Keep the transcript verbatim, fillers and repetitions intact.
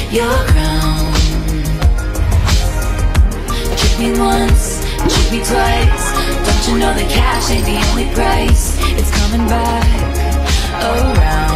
your crown. Trick me once, trick me twice. Don't you know that cash ain't the only price? It's coming back around.